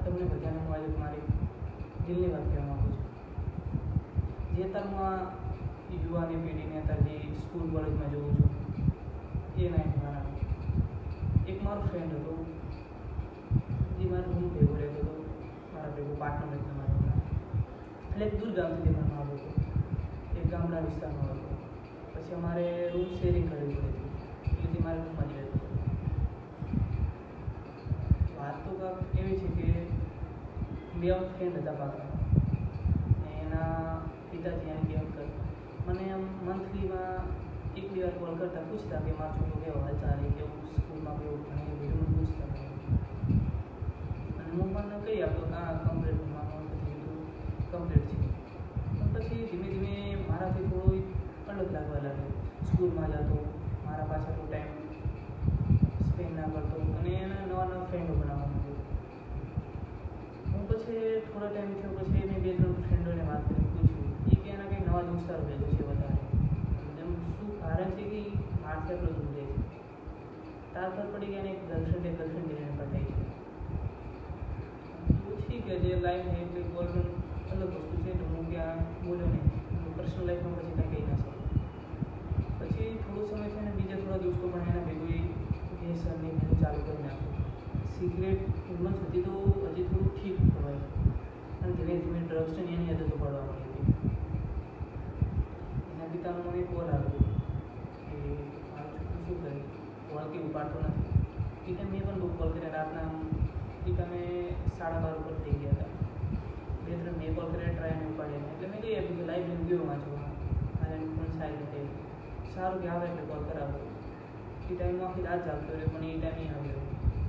તમને બધાને હું આજે મારી દિલની વાત કહેવા માગું છું. જે અત્યારમાં યુવાની પેઢીને અત્યારે જે સ્કૂલ કોલેજમાં જોઉં છું એ નહીં મારા એક મારો ફ્રેન્ડ હતો જે મારા રૂમ ભેગો રહેતો હતો, મારા ભેગો પાર્ટનર હતો મારો. એટલે એક દૂર ગામથી ભણવા આવ્યો હતો, એક ગામડા વિસ્તારમાં હતો. પછી અમારે રૂમ શેરિંગ કરવી પડી હતી, એટલે મારે રૂમમાં જ રહેતો હતો. વાત તો કાંક એવી છે કે બે ફ્રેન્ડ હતા પાકા, ને એના પિતાજી એને કેમ કર મને આમ મંથલીમાં એક બે વાર કોલ કરતા પૂછતા કે મારો છોકરો કેવો હાલ ચાલે, કેવું સ્કૂલમાં કેવું ભણે, બધું પૂછતા. અને હું પણ કહી આપતો કમ્પ્લીટ ભણવાનું બધું કમ્પ્લીટ છે. પણ પછી ધીમે ધીમે મારાથી થોડું અલગ લાગવા લાગ્યો. સ્કૂલમાં જતો, મારા પાછળ થોડો ટાઈમ સ્પેન્ડ ના કરતો અને એના નવા નવા ફ્રેન્ડો બનાવવા માંગ્યો. હું પછી થોડા ટાઈમ થયો પછી મેં બે ત્રણ ફ્રેન્ડોને વાત કરી પૂછ્યું એ કે એના કંઈ નવા દોસ્તારો ભેગો છે વધારે. એમ શું કારણ છે કે માણસ એટલો દૂર જાય છે. તાર પર પડી ગયા ને એક ગર્લફ્રેન્ડ કરીને પટાઈ છે. પૂછી કે જે લાઈફ છે તે બોલવાનું અલગ વસ્તુ છે, તો હું ક્યાં બોલ્યો નહીં. પર્સનલ લાઈફમાં પછી કંઈ કહી ના શકું. પછી થોડો સમય છે ને બીજા થોડા દોસ્તો પણ એના ભેગું વ્યસનની બધું ચાલુ કરી નાખ્યું. સિગરેટ ઉંમર સુધી તો હજી થોડું ઠીક કહેવાય, અને ધીમે ધીમે ડ્રગ્સની એની આદતો પડવા મળી હતી. એના પિતાનો મને કોલ આવ્યો કે મારું છોકરું શું કરે, કોલ કે ઉપાડતો નથી. એ ટાઈમ મેં પણ બહુ કોલ કર્યા, રાતના પિતા મેં 12:30 ઉપર થઈ ગયા હતા. બે ત્રણ મેં કોલ કર્યા, ટ્રાય નહીં ઉપાડ્યા. એટલે મેં કહી આપ્યું કે લાઈવ લઈને ગયો વાંચવા, અને પણ સારી રીતે સારું કે આવે એટલે કોલ કરાવ્યો. એ ટાઈમમાં આખી રાત ચાલતો રહ્યો, પણ એ ટાઈમ આવ્યો.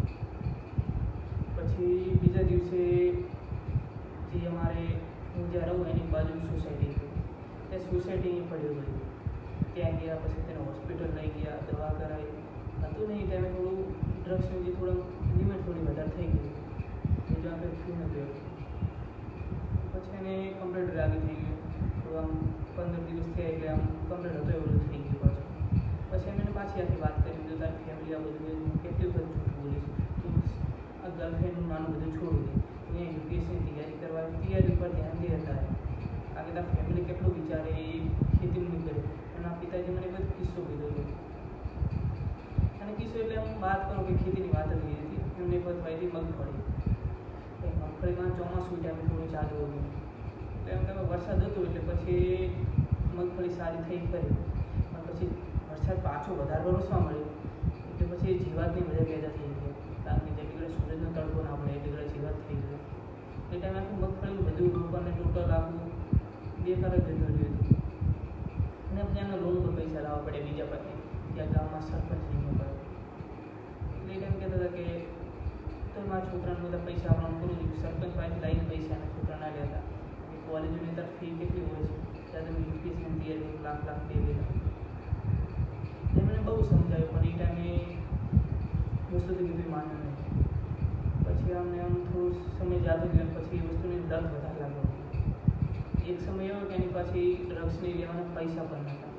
પછી બીજા દિવસે જે અમારે હું જ્યાં રહું એની બાજુની સોસાયટી હતી, તે સોસાયટી પડ્યો ગયો. ત્યાં ગયા, પછી તેને હોસ્પિટલ લઈ ગયા, દવા કરાવી. હતું નહીં એ ટાઈમે થોડું ડ્રગ્સનું જે થોડું લિમિટ થોડી વધારે થઈ ગઈ, બીજું આપણે થયું નથી. પછી એને કમ્પ્લીટ રાગી થઈ ગયું. થોડું આમ 15 દિવસ થયા એટલે આમ કમ્પ્લીટ હતો એવું થઈ ગયું પાછું. પછી એમ એને પાછી આખી વાત કરી દીધું, તારી ફેમિલી આ બધું કેટલું બધું જૂઠું બોલીશ, તું આ ગર્લફ્રેન્ડનું નાનું બધું છોડી દે, મેં યુપીએસસીની તૈયારી કરવાની તૈયારી ઉપર ધ્યાન દે હતા. કારણ કે તાર ફેમિલી કેટલું વિચારે, એ ખેતી નહીં કરે. અને આ પિતાજી મને બધો કિસ્સો કીધો હતો. અને કિસ્સો એટલે હું વાત કરું કે ખેતીની વાત જ થઈ હતી. એમને પતવાઈ હતી મગફળી. મગફળીમાં ચોમાસું ટાઈમે થોડું ચાલુ હતું, એટલે એમ તમે વરસાદ હતો એટલે પછી મગફળી સારી થઈ કરી. પણ પછી વરસાદ પાછો વધારે વરસવા મળ્યો એટલે પછી જીવાતની બધા પેદા થઈ ગઈ. કારણ કે જેટલી ઘડી સૂરજનો તડકો ના પડે એટલી ઘડી જીવાત થઈ ગઈ. એ ટાઈમે આખું મગફળીનું બધું રોપણને ટોટલ આખું બેકાર જ જતું રહ્યું હતું. અને પછી એમને લોન પર પૈસા લાવવા પડે બીજા પાસે, ત્યાં ગામમાં સરપંચ નહીં પડે. એટલે એ ટાઈમ કહેતા હતા કે તો મારા છોકરાને બધા પૈસા આપવાનું પૂરું થયું. સરપંચ પાસે લાવીને પૈસા એના છોકરાના લેતા. કોલેજની તાર ફી કેટલી હોય છે, ત્યાં તમે યુપીએસસીની તૈયારી લાખ દે દેતા. એમને બહુ સમજાવ્યું, પણ એ ટાઈમે વસ્તુ તો કીધું માન્યું નહીં. પછી અમને આમ થોડું સમય જાતો ગયો, પછી એ વસ્તુની લત વધારે લાગવા. એક સમય એવો કે એની પાછી ડ્રગ્સની લેવાના પૈસા પણ નહોતા.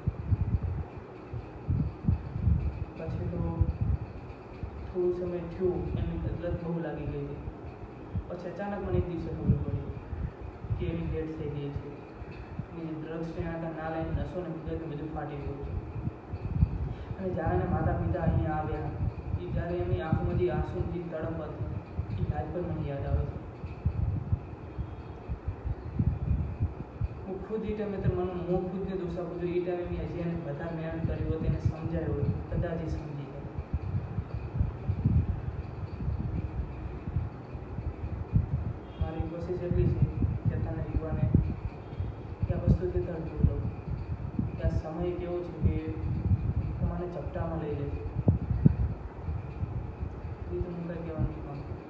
પછી તો થોડું સમય થયું, એની લત બહુ લાગી ગઈ હતી. પછી અચાનક મને એક દિવસે ખબર પડી કે એની ડેથ થઈ ગઈ છે. એ ડ્રગ્સને આટા ના લઈને નશો ને બધું ફાટી ગયું છે. અને જ્યારે એના માતા પિતા અહીંયા આવ્યા, એ જ્યારે એમની આંખોમાં જે આંસુની તડપ હતી, એ આજ પણ મને યાદ આવે છે. હું ખુદ એ ટાઈમે હું ખુદને દોષ આપું છું. એ ટાઈમે મેં હજી એને બધા મહેનત કરી હોત, એને સમજાવ્યો હોત, કદાચ એ સમજી જાય. મારી કોશિશ એટલી છે કે અત્યારના યુવાને કે આ વસ્તુથી તરતું રહું, કે આ સમય કેવો છે કે તમારે ચપટામાં લઈ લે છે. એ તો હું કંઈ કહેવાનું માંગુ.